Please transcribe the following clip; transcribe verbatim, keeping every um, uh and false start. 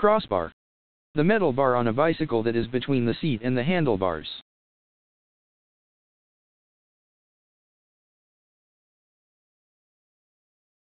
Crossbar. The metal bar on a bicycle that is between the seat and the handlebars.